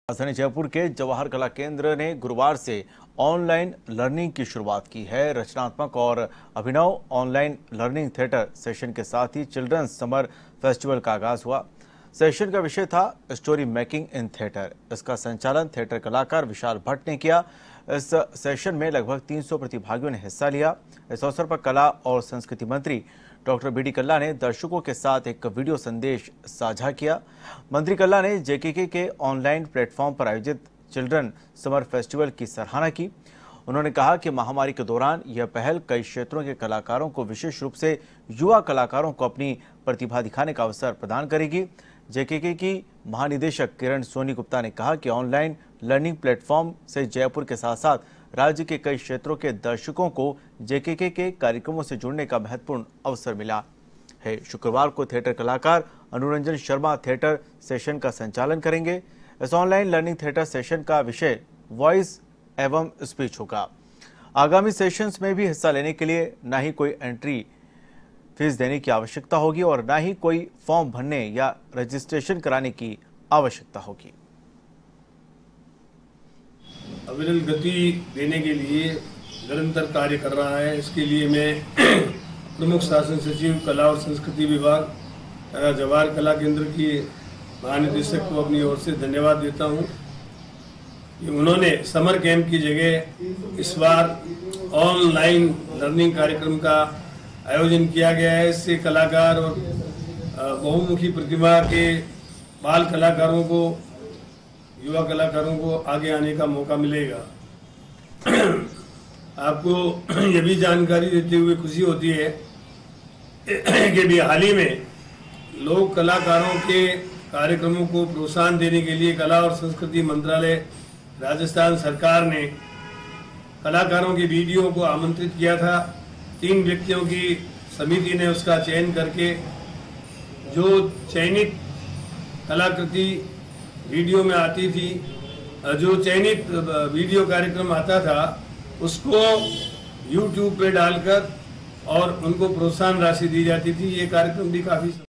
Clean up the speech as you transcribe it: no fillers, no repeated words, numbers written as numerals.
राजधानी जयपुर के जवाहर कला केंद्र ने गुरुवार से ऑनलाइन लर्निंग की शुरुआत की है। रचनात्मक और अभिनव ऑनलाइन लर्निंग थिएटर सेशन के साथ ही चिल्ड्रंस समर फेस्टिवल का आगाज हुआ। सेशन का विषय था स्टोरी मेकिंग इन थिएटर। इसका संचालन थिएटर कलाकार विशाल भट्ट ने किया। इस सेशन में लगभग 300 प्रतिभागियों ने हिस्सा लिया। इस अवसर पर कला और संस्कृति मंत्री डॉक्टर बी डी कल्ला ने दर्शकों के साथ एक वीडियो संदेश साझा किया। मंत्री कल्ला ने जेकेके के ऑनलाइन प्लेटफॉर्म पर आयोजित चिल्ड्रन समर फेस्टिवल की सराहना की। उन्होंने कहा कि महामारी के दौरान यह पहल कई क्षेत्रों के कलाकारों को, विशेष रूप से युवा कलाकारों को अपनी प्रतिभा दिखाने का अवसर प्रदान करेगी। जेकेके की महानिदेशक किरण सोनी गुप्ता ने कहा कि ऑनलाइन लर्निंग प्लेटफॉर्म से जयपुर के साथ साथ राज्य के कई क्षेत्रों के दर्शकों को जेकेके के कार्यक्रमों से जुड़ने का महत्वपूर्ण अवसर मिला है। शुक्रवार को थिएटर कलाकार अनुरंजन शर्मा थिएटर सेशन का संचालन करेंगे। इस ऑनलाइन लर्निंग थिएटर सेशन का विषय वॉइस एवं स्पीच होगा। आगामी सेशंस में भी हिस्सा लेने के लिए न ही कोई एंट्री फीस देने की आवश्यकता होगी और न ही कोई फॉर्म भरने या रजिस्ट्रेशन कराने की आवश्यकता होगी। अविरल गति देने के लिए निरंतर कार्य कर रहा है। इसके लिए मैं प्रमुख शासन सचिव कला और संस्कृति विभाग तथा जवाहर कला केंद्र की महानिदेशक को अपनी ओर से धन्यवाद देता हूं कि उन्होंने समर कैंप की जगह इस बार ऑनलाइन लर्निंग कार्यक्रम का आयोजन किया गया है। इससे कलाकार और बहुमुखी प्रतिभा के बाल कलाकारों को, युवा कलाकारों को आगे आने का मौका मिलेगा। आपको ये भी जानकारी देते हुए खुशी होती है कि भी हाल ही में लोक कलाकारों के कार्यक्रमों को प्रोत्साहन देने के लिए कला और संस्कृति मंत्रालय राजस्थान सरकार ने कलाकारों की वीडियो को आमंत्रित किया था। 3 व्यक्तियों की समिति ने उसका चयन करके जो चयनित कलाकृति वीडियो में आती थी, जो चयनित वीडियो कार्यक्रम आता था, उसको YouTube पे डालकर और उनको प्रोत्साहन राशि दी जाती थी। ये कार्यक्रम भी काफी